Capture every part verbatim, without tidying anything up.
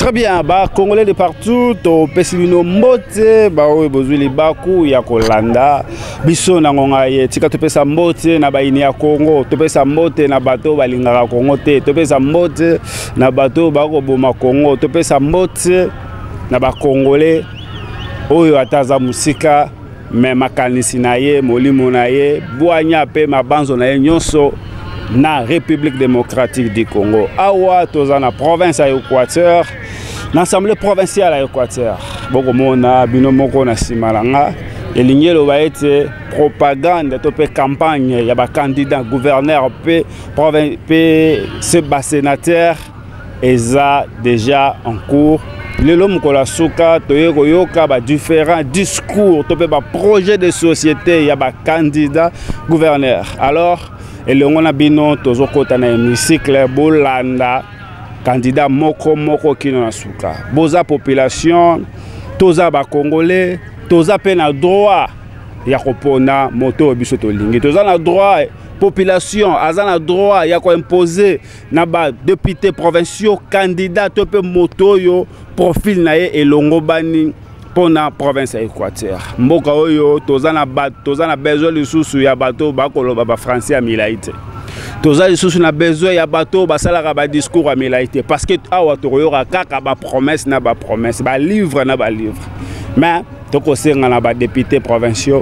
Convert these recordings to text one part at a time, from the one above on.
Très bien, bah Congolais de partout, to pesilino mbote, bah oui bozuli baku ya kolanda, biso na ngonga ye, tika to pesa mbote na baini ya Congo, to pesa mbote na bato balingaka Congo te, to pesa mbote na bato bako boma Congo, to pesa mbote na ba Congolais oyo ataza musika, me makanisi na ye, molimo na ye, bwanya pe mabanzo na ye nyonso na République démocratique du Congo. Awa toza na province à Équateur, l'Assemblée provinciale à Équateur. Boko mona bino moko na simalanga. Elingi loba ete propagande to pe campagne ya ba candidat gouverneur pe province pe ce bas sénateur eza déjà en cours. Lelo mukola suka toyeko yoka ba différents discours to pe ba projet de société ya ba candidat gouverneur. Alors et le on a bino tozo kota na hémicycle bolanda candidat moko moko kino na suka boza population toza ba congolais toza pe na droit ya kopona moto biso to lingi toza na droit population aza na droit ya ko imposer na ba député provinciaux candidat to pe moto yo profil na ye elongo bani pour la province Équateur. Mboka oyo tozana ba tozana besoin lisusu ya bato bakolo ba français à milaité. Tozana lisusu na besoin ya bato basalaka ba discours à milaité parce que awa toyoka kaka ba promesse na ba promesse ba livre na ba livre. Mais toko senga na ba députés provinciaux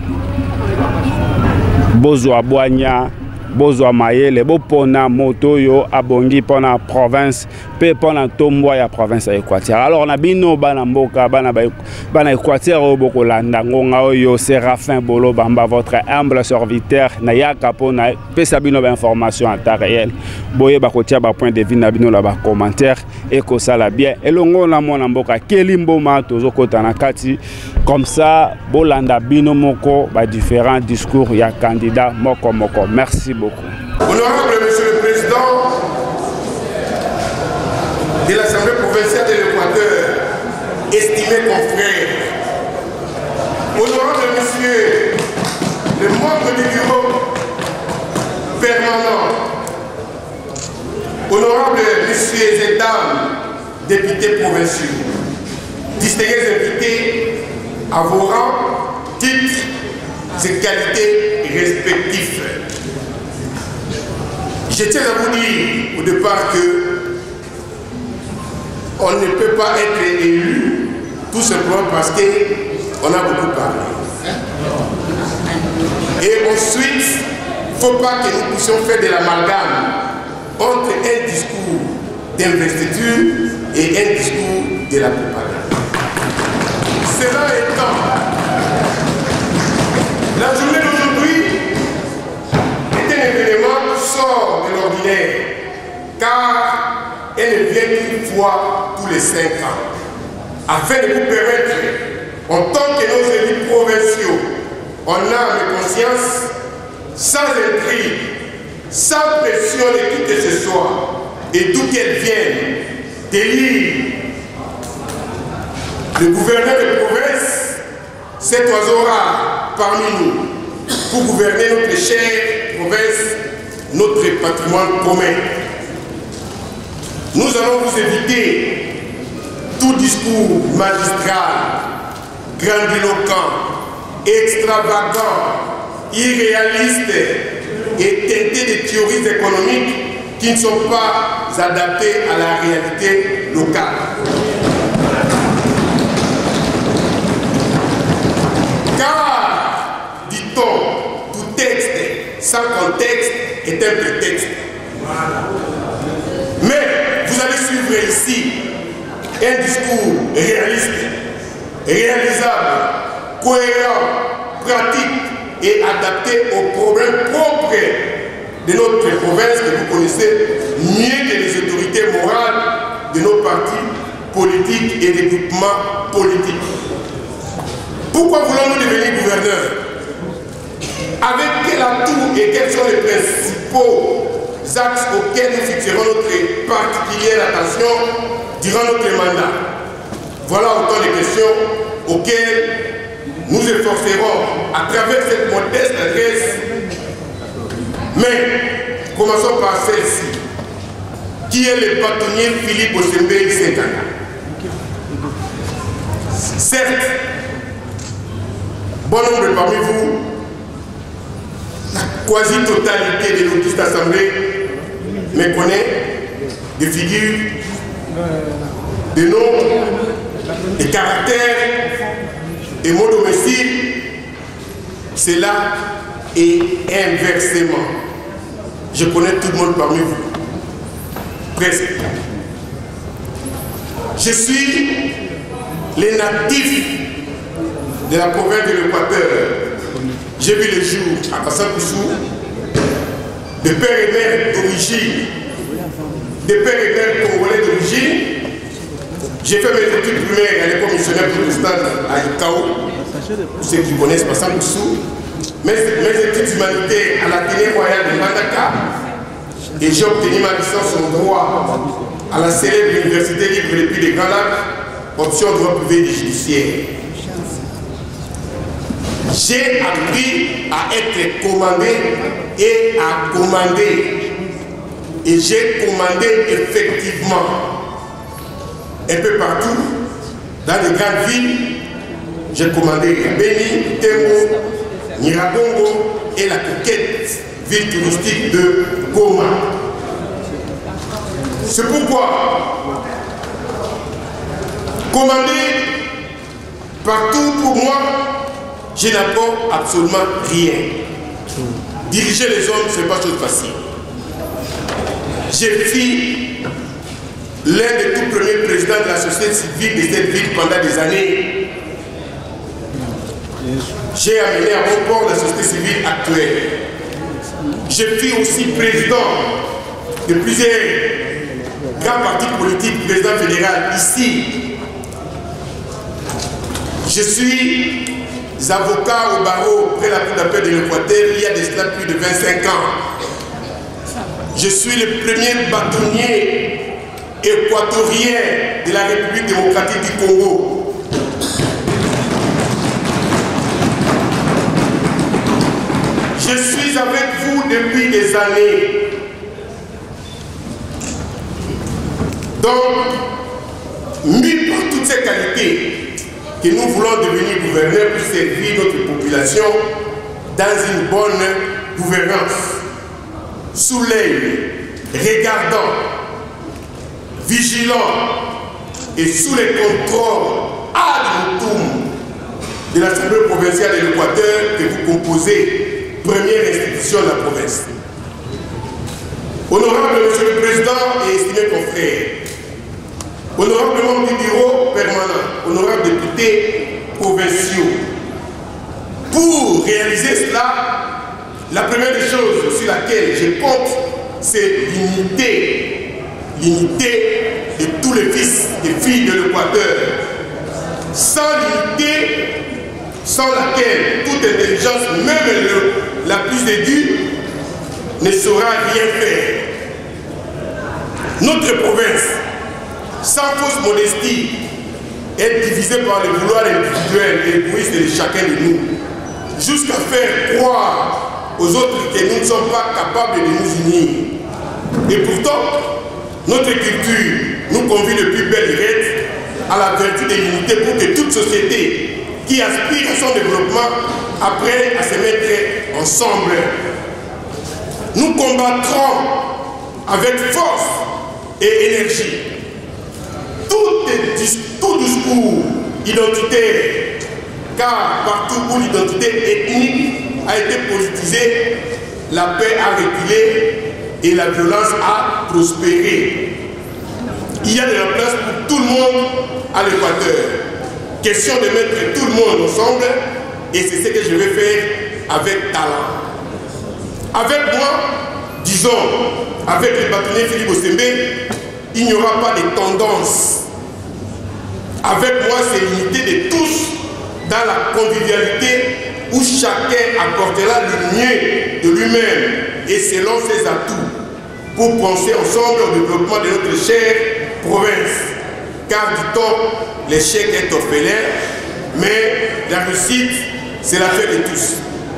bozwa bwanya bozwa mayele bopona moto yo abongi pona province pe pona tombo ya province ya Équateur. Alors na bino bana mboka bana bana Équateur o boko landa ngonga oyo Séraphin Bolo Bamba votre humble serviteur na yaka pona pe sabino ba information en temps réel boye ba kotia ba point de vue na bino la ba commentaire et ko sala bien elongo na mona mboka Kelimboma tozo kota na kati comme ça bolanda bino moko ba différents discours ya candidat moko moko. Merci beaucoup. Honorable Monsieur le Président de l'Assemblée provinciale de l'Équateur, estimé confrère, honorable Monsieur le membre du bureau permanent, honorable Messieurs et Dames, députés provinciaux, distingués invités à vos rangs, titres et qualités respectifs. Je tiens à vous dire au départ que on ne peut pas être élu tout simplement parce qu'on a beaucoup parlé. Et ensuite, il ne faut pas que nous puissions faire de l'amalgame entre un discours d'investiture et un discours de la propagande. Cela étant, la journée d'aujourd'hui est un événement qui sort de l'ordinaire, car elle ne vient qu'une fois tous les cinq ans, afin de vous permettre, en tant que nos élus provinciaux, en âme et conscience, sans intrigue, sans pression de qui que ce soit, et d'où qu'elle vienne, d'élire le gouverneur de province, cet oiseau rare parmi nous, pour gouverner notre chère province, notre patrimoine commun. Nous allons vous éviter tout discours magistral, grandiloquent, extravagant, irréaliste et teinté de théories économiques qui ne sont pas adaptées à la réalité locale. Car, dit-on, tout texte sans contexte est un prétexte. Mais vous allez suivre ici un discours réaliste, réalisable, cohérent, pratique et adapté aux problèmes propres de notre province que vous connaissez mieux que les autorités morales de nos partis politiques et des groupements politiques. Pourquoi voulons-nous devenir gouverneurs? Avec quel atout et quels sont les principaux axes auxquels nous fixerons notre particulière attention durant notre mandat? Voilà autant de questions auxquelles nous efforcerons à travers cette modeste adresse. Mais commençons par celle-ci. Qui est le bâtonnier Philippe Osembe Sekanga? bon nombre parmi vous, la quasi-totalité de l'Autiste Assemblée me connaît, des figures, des noms, des caractères, des mots domestiques. Cela est inversement. Je connais tout le monde parmi vous. Presque. Je suis les natifs de la province de l'Équateur. J'ai vu le jour à Kassankoussou, de père et mère d'origine, de père et mère congolais d'origine. J'ai fait mes études primaires à l'école missionnaire protestante à Ikao, pour ceux qui connaissent Kassankoussou. Mes, mes études humanitaires à l'Athénée royale de Mandaka. Et j'ai obtenu ma licence en droit à la célèbre Université libre des Pays des Grands Lacs, option droit privé et judiciaire. J'ai appris à être commandé et à commander. Et j'ai commandé effectivement un peu partout, dans les grandes villes. J'ai commandé à Beni, Tembo, Nyiragongo et la coquette ville touristique de Goma. C'est pourquoi commander partout pour moi, je n'apporte absolument rien. Diriger les hommes, ce n'est pas chose facile. J'ai fui l'un des tout premiers présidents de la société civile de cette ville pendant des années. J'ai amené à bon port la société civile actuelle. Je fus aussi président de plusieurs grands partis politiques, président fédéral ici. Je suis avocat au barreau près la cour d'appel de l'Équateur il y a de cela plus de vingt-cinq ans. Je suis le premier bâtonnier équatorien de la République démocratique du Congo. Je suis avec vous depuis des années. Donc, mis par toutes ces qualités que nous voulons devenir gouverneurs pour servir notre population dans une bonne gouvernance, sous l'œil, regardant, vigilant et sous les contrôles ad libitum de l'Assemblée provinciale de l'Équateur que vous composez, première institution de la province. Honorable Monsieur le Président et estimés confrères, honorable membre du bureau permanent, honorable députés provinciaux, pour réaliser cela, la première des choses sur laquelle je compte, c'est l'unité, l'unité de tous les fils et filles de l'Équateur. Sans l'unité, sans laquelle toute intelligence, même le, la plus aiguë, ne saura rien faire. Notre province, sans fausse modestie, est divisée par les vouloirs individuels et égoïstes de chacun de nous, jusqu'à faire croire aux autres que nous ne sommes pas capables de nous unir. Et pourtant, notre culture nous convie de plus belle règle à la vertu de l'unité pour que toute société qui aspire à son développement apprenne à se mettre ensemble. Nous combattrons avec force et énergie tout, tout discours identitaire, car partout où l'identité ethnique a été politisée, la paix a reculé et la violence a prospéré. Il y a de la place pour tout le monde à l'Équateur. Question de mettre tout le monde ensemble, et c'est ce que je vais faire avec talent. Avec moi, disons, avec le bâtonnier Philippe Osembe, il n'y aura pas de tendance. Avec moi, c'est l'unité de tous dans la convivialité où chacun apportera le mieux de lui-même et selon ses atouts pour penser ensemble au développement de notre chère province. Car dit-on, l'échec est orphelin, mais la réussite, c'est l'affaire de tous.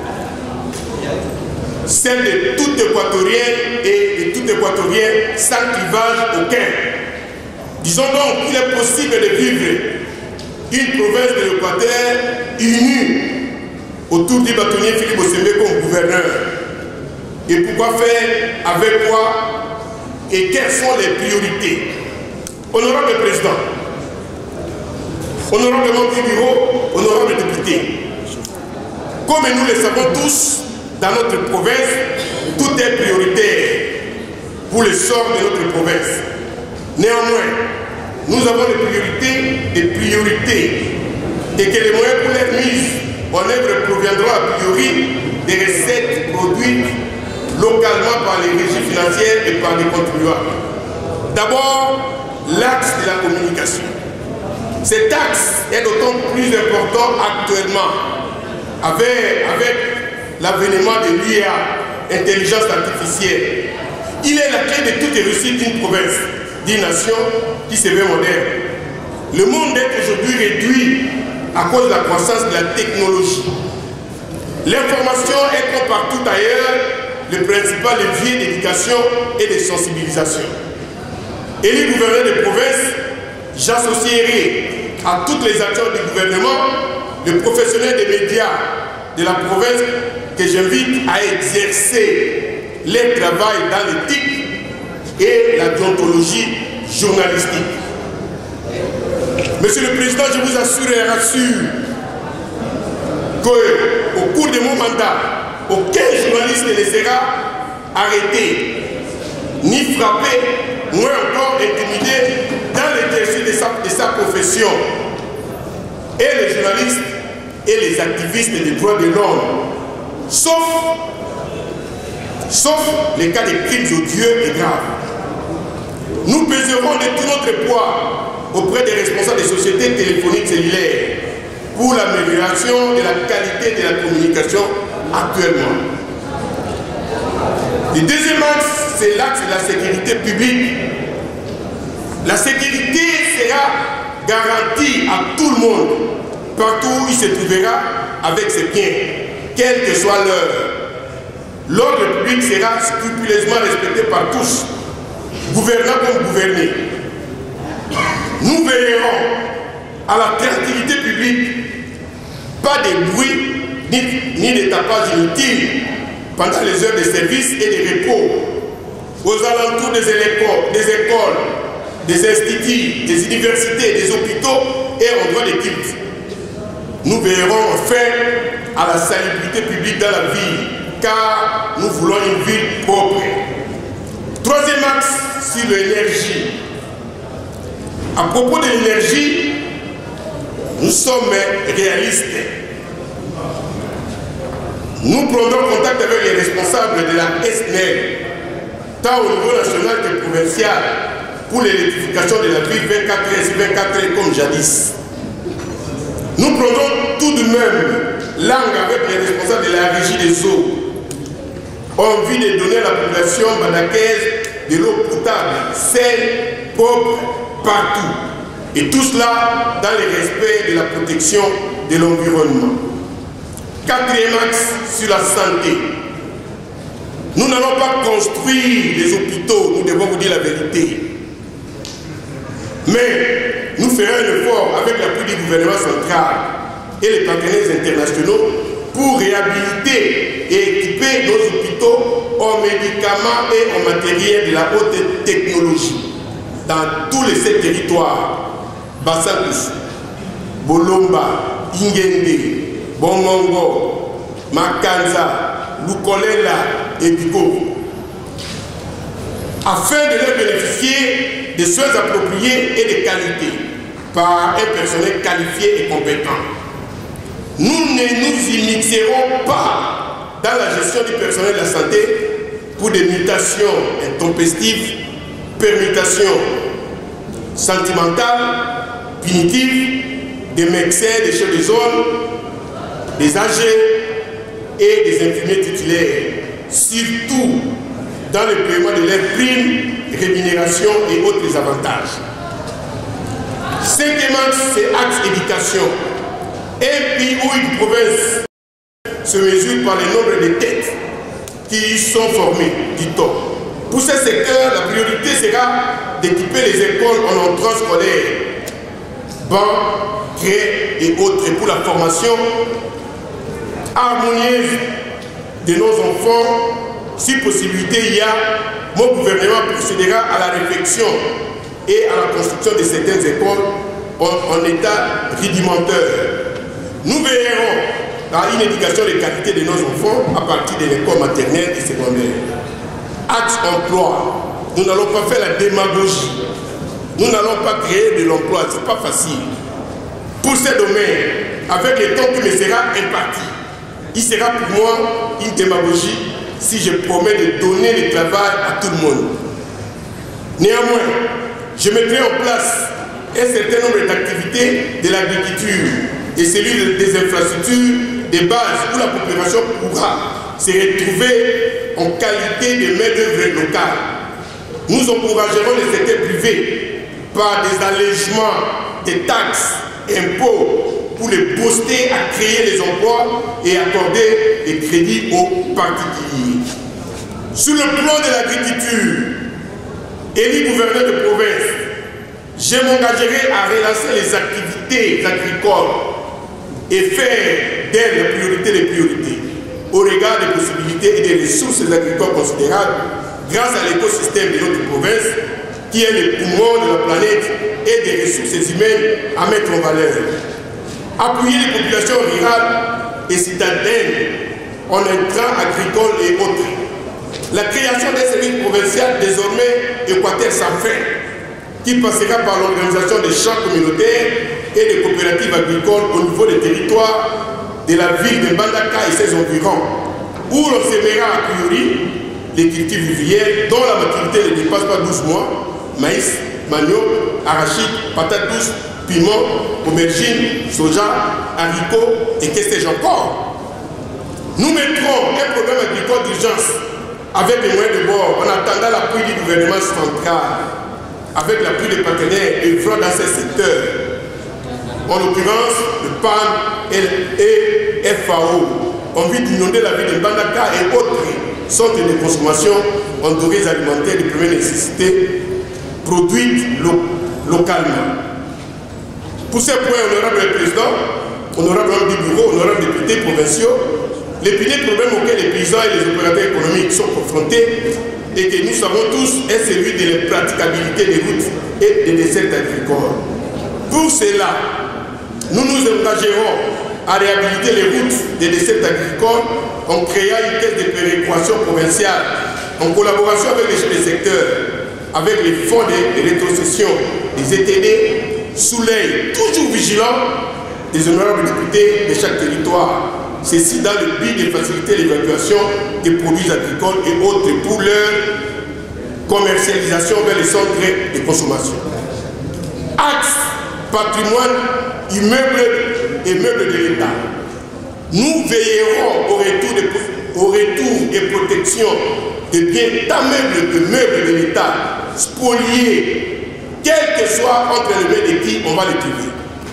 Celle de tout Équatorien et de tout Équatorien sans clivage aucun. Disons donc qu'il est possible de vivre une province de l'Équateur unie autour du bâtonnier Philippe Osembe comme gouverneur. Et pourquoi faire, avec quoi et quelles sont les priorités. Honorable Président, honorable membre du bureau, honorable député, comme nous le savons tous, dans notre province, tout est prioritaire pour le sort de notre province. Néanmoins, nous avons des priorités, des priorités, et que les moyens pour leur mise en œuvre proviendront a priori des recettes produites localement par les régies financières et par les contribuables. D'abord, l'axe de la communication. Cet axe est d'autant plus important actuellement avec, avec l'avènement de l'I A, intelligence artificielle. Il est la clé de toute réussite d'une province, d'une nation qui se veut moderne. Le monde est aujourd'hui réduit à cause de la croissance de la technologie. L'information est comme partout ailleurs le principal levier d'éducation et de sensibilisation. Élu gouverneur de province, j'associerai à toutes les actions du gouvernement le professionnel des médias de la province que j'invite à exercer leur travail dans l'éthique et la déontologie journalistique. Monsieur le Président, je vous assure et rassure qu'au cours de mon mandat, aucun journaliste ne sera arrêté, ni frappé, moins encore intimidé dans l'exercice de sa, de sa profession. Et les journalistes et les activistes des droits de l'homme, sauf, sauf les cas de crimes odieux et graves. Nous pèserons de tout notre poids auprès des responsables des sociétés téléphoniques cellulaires pour l'amélioration de la qualité de la communication actuellement. Le deuxième axe, c'est l'axe de la sécurité publique. La sécurité sera garantie à tout le monde, partout où il se trouvera avec ses biens, quelle que soit l'heure. L'ordre public sera scrupuleusement respecté par tous, gouvernants comme gouvernés. Nous veillerons à la tranquillité publique, pas de bruit ni, ni de tapage inutile pendant les heures de service et de repos, aux alentours des écoles, des écoles, des instituts, des universités, des hôpitaux et endroits de culte. Nous veillerons enfin à la salubrité publique dans la ville, car nous voulons une ville propre. Troisième axe, sur l'énergie. À propos de l'énergie, nous sommes réalistes. Nous prendrons contact avec les responsables de la S N E L, tant au niveau national que provincial, pour l'électrification de la ville vingt-quatre heures sur vingt-quatre heures comme jadis. Nous prendrons tout de même langue avec les responsables de la régie des eaux, envie de donner à la population banakaise de l'eau potable, saine, propre, partout. Et tout cela dans le respect de la protection de l'environnement. Quatrième axe sur la santé. Nous n'allons pas construire des hôpitaux, nous devons vous dire la vérité. Mais nous ferons un effort avec l'appui du gouvernement central et les partenaires internationaux pour réhabiliter et équiper nos hôpitaux en médicaments et en matériel de la haute technologie dans tous les sept territoires. Bassakus, Bolomba, Ingende, Bongongo, Makanza, Lukolela et Bigo, afin de leur bénéficier de soins appropriés et de qualité par un personnel qualifié et compétent. Nous ne nous immiscerons pas dans la gestion du personnel de la santé pour des mutations intempestives, permutations sentimentales, punitives, des médecins, des chefs de zone, des âgés et des infirmiers titulaires, surtout dans le paiement de leurs primes, rémunérations et autres avantages. Cinquième axe, c'est axe éducation. Un pays où une province se mesure par le nombre de têtes qui y sont formées, dit-on. Pour ce secteur, la priorité sera d'équiper les écoles en entrant scolaire, bancs, craies et autres, et pour la formation harmonieuse de nos enfants. Si possibilité il y a, mon gouvernement procédera à la réflexion et à la construction de certaines écoles en, en état rudimentaire. Nous veillerons à une éducation de qualité de nos enfants à partir de l'école maternelle et secondaire. Axe emploi, nous n'allons pas faire la démagogie. Nous n'allons pas créer de l'emploi, ce n'est pas facile. Pour ces domaines, avec le temps qui me sera imparti, il sera pour moi une démagogie si je promets de donner le travail à tout le monde. Néanmoins, je mettrai en place un certain nombre d'activités de l'agriculture et celui des infrastructures de base où la population pourra se retrouver en qualité de main-d'œuvre locale. Nous encouragerons le secteur privé par des allègements des taxes, impôts, pour les booster à créer les emplois et accorder des crédits aux particuliers. Sur le plan de l'agriculture, élu gouverneur de province, je m'engagerai à relancer les activités agricoles et faire d'elles la priorité des priorités, au regard des possibilités et des ressources agricoles considérables grâce à l'écosystème de notre province, qui est le poumon de la planète et des ressources humaines à mettre en valeur. Appuyer les populations rurales et citadines en intrants agricoles et autres. La création d'un service provincial désormais Équateur sans fin, qui passera par l'organisation des champs communautaires et des coopératives agricoles au niveau des territoires de la ville de Mbandaka et ses environs, où l'on sèmera a priori les cultures vivrières dont la maturité ne dépasse pas douze mois, maïs, manioc, arachide, patates douces, piment, aubergine, soja, haricots et que sais-je encore. Nous mettrons un programme agricole d'urgence avec les moyens de bord en attendant l'appui du gouvernement central, avec l'appui des partenaires œuvrant dans ces secteurs, en l'occurrence le P A N et F A O, en vue d'inonder la ville de Mbandaka et autres centres de consommation en denrées alimentaires de première nécessité produites lo localement. Pour ces points, honorable président, honorable homme du bureau, honorable députés provinciaux, les premiers problèmes auxquels les paysans et les opérateurs économiques sont confrontés et que nous savons tous est celui de la praticabilité des routes et des dessertes agricoles. Pour cela, nous nous engagerons à réhabiliter les routes des dessertes agricoles en créant une caisse de péréquation provinciale en collaboration avec les chefs de secteur, avec les fonds de rétrocession des E T D, sous l'œil toujours vigilant des honorables députés de chaque territoire. Ceci dans le but de faciliter l'évacuation des produits agricoles et autres pour leur commercialisation vers les centres de consommation. Axe patrimoine, immeubles et meubles de l'État. Nous veillerons au retour, de, au retour et protection des biens tant meubles que meubles de l'État, spoliés, quel que soit entre les mains de qui on va les trouver.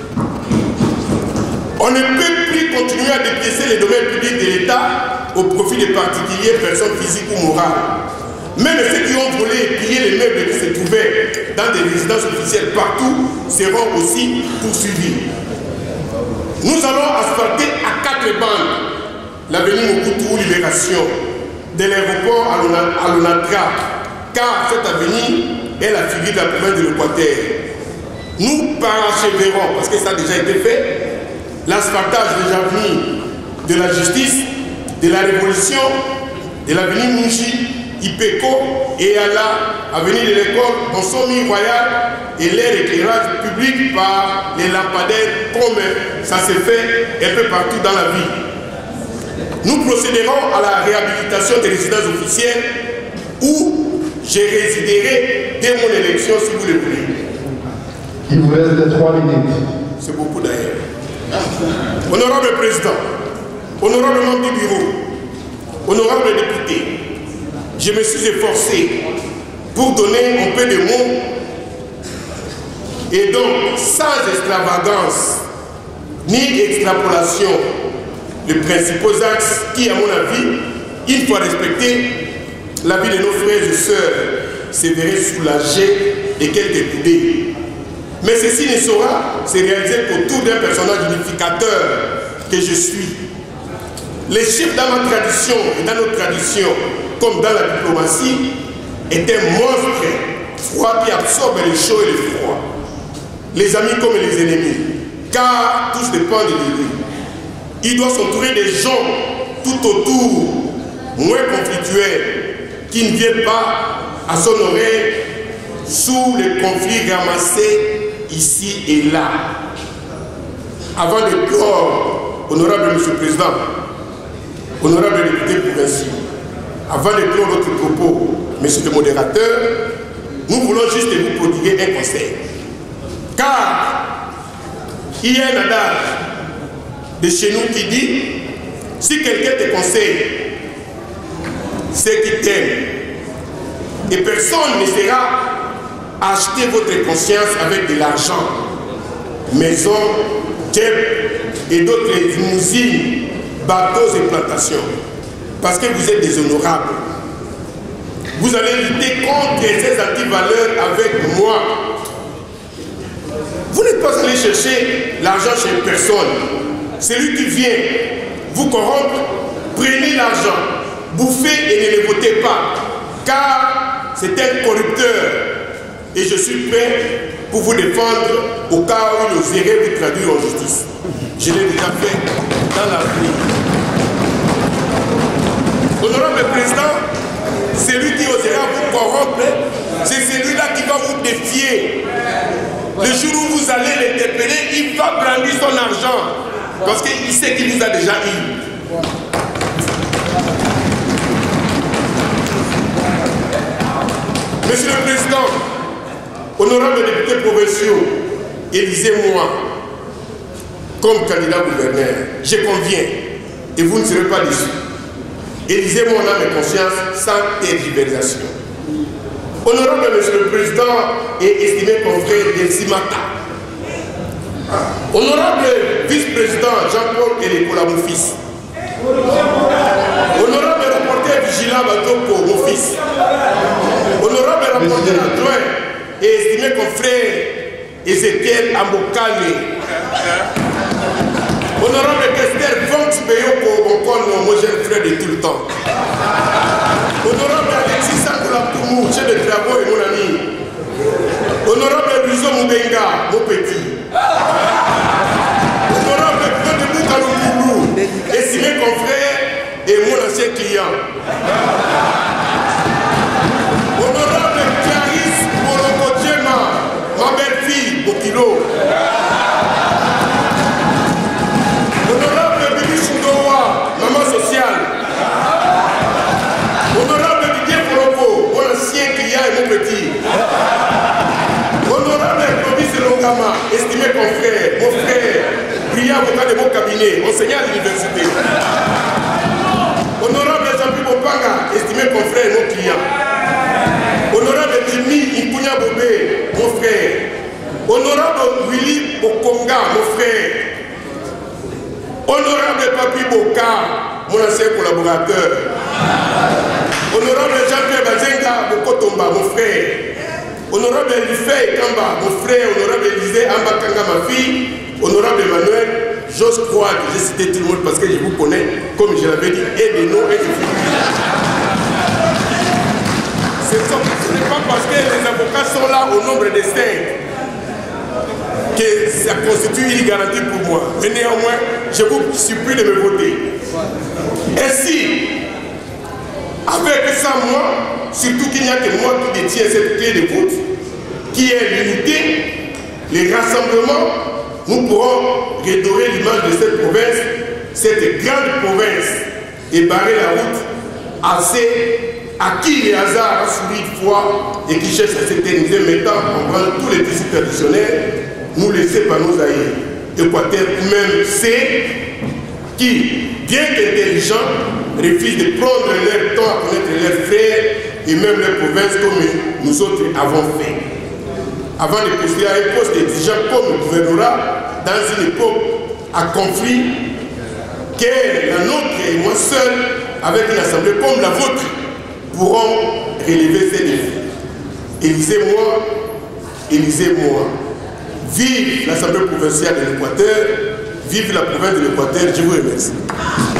On ne peut plus continuer à dépiécer les domaines publics de l'État au profit des particuliers, personnes physiques ou morales. Même ceux qui ont volé et pillé les meubles qui se trouvaient dans des résidences officielles partout seront aussi poursuivis. Nous allons asphalter à quatre bandes l'avenue Mobutu ou Libération, de l'aéroport à l'Onatra, car cette avenue est la figure de la province de l'Équateur. Nous paracheverons, parce que ça a déjà été fait, l'asphaltage des avenues de la justice, de la révolution, de l'avenue Mouchi, Ipeco et à la avenue de l'école en Somme Royal et l'air éclairage public par les lampadaires comme ça se fait un peu partout dans la ville. Nous procéderons à la réhabilitation des résidences officielles où je résiderai dès mon élection si vous le voulez. Il vous reste trois minutes. C'est beaucoup d'ailleurs. Honorable Président, honorable membre du bureau, honorable député, je me suis efforcé pour donner un peu de mots et donc sans extravagance ni extrapolation les principaux axes qui, à mon avis, il faut respecter la vie de nos frères et sœurs, se verraient soulagés et quelques coudées. Mais ceci ne saura se réaliser qu'autour d'un personnage unificateur que je suis. Les chiffres dans ma tradition et dans notre tradition, comme dans la diplomatie, est un monstre froid qui absorbe les chauds et les froids. Les amis comme les ennemis, car tous dépendent de lui. Il doit s'entourer des gens tout autour, moins conflictuels, qui ne viennent pas à son oreille sous les conflits ramassés ici et là. Avant de clore, honorable Monsieur le Président, honorable député provincial, avant de clore notre propos, Monsieur le modérateur, nous voulons juste vous prodiguer un conseil. Car il y a un adage de chez nous qui dit, si quelqu'un te conseille, c'est qu'il t'aime. Et personne ne sera acheter votre conscience avec de l'argent. Maison, djeb et d'autres limousines, bateaux et plantations. Parce que vous êtes déshonorables. Vous allez lutter contre ces antivaleurs avec moi. Vous n'êtes pas allé chercher l'argent chez personne. Celui qui vient vous corrompre, prenez l'argent, bouffez et ne le votez pas. Car c'est un corrupteur. Et je suis prêt pour vous défendre au cas où il oserait vous traduire en justice. Je l'ai déjà fait dans l'avenir. Honorable Président, celui qui osera vous corrompre, c'est celui-là qui va vous défier. Le jour où vous allez l'interpeller, il va brandir son argent. Parce qu'il sait qu'il vous a déjà eu. Monsieur le Président, honorable député provinciaux, élisez-moi comme candidat gouverneur. Je conviens et vous ne serez pas déçus. Élisez mon âme et conscience sans tergiversation. Honorable Monsieur le Président et estimé confrère d'Elsimata, honorable vice-président Jean-Paul Elekola, mon fils, honorable rapporteur vigilant Batoko, mon fils, honorable rapporteur adjoint et estimé confrère Ezekiel Ambokane, honorable Kester Vonx Beyoko, mon jeune frère de tout le temps, honorable Alexis Sangola Toumou, chef de travaux et mon ami, honorable Luzo Moubenga, mon petit, honorable Claude Boukalopoulou, estimé confrère et mon ancien client, honorable Clarisse Molokotjema, ma belle-fille, Bokilo, honorable Bibi Chundowa, maman sociale, honorable Didier Foropo, mon ancien client et mon petit, honorable Clovis Longama, estimé confrère, mon frère, brillant avocat de mon cabinet, enseignant à l'université, honorable Jean-Pierre Bopanga, estimé confrère et mon client, honorable Jimmy Ikunya Bobé, mon frère, honorable Willy Okonga, mon frère, honorable Papi Boka, mon ancien collaborateur, honorable Jean-Pierre Bazenga Bokotomba, mon frère, honorable Elifé Kamba, mon frère, honorable Élisée Ambakanga, ma fille, honorable Emmanuel, j'ose croire que j'ai cité tout le monde parce que je vous connais, comme je l'avais dit, et des noms et des figures. Ce n'est pas parce que les avocats sont là au nombre de cinq que ça constitue une garantie pour moi. Mais néanmoins, je vous supplie de me voter. Ainsi, avec ça, moi, surtout qu'il n'y a que moi qui détiens cette clé de vote, qui est l'unité, les rassemblements, nous pourrons redorer l'image de cette province, cette grande province, et barrer la route à ceux à qui les hasards a souri une fois et qui cherchent à s'éterniser, mettant en branle tous les décisions traditionnels, nous laisser par nos aïeux. Équateur, même ceux qui, bien qu'intelligents, refusent de prendre leur temps à connaître leurs frères et même leurs provinces comme nous autres avons fait. Avant de postuler à un poste exigeant comme gouvernorat dans une époque à conflit, que la nôtre et moi seul, avec une assemblée comme la vôtre, pourront relever ces défis. Élisez-moi, élisez-moi. Vive l'Assemblée provinciale de l'Équateur, vive la province de l'Équateur, je vous remercie.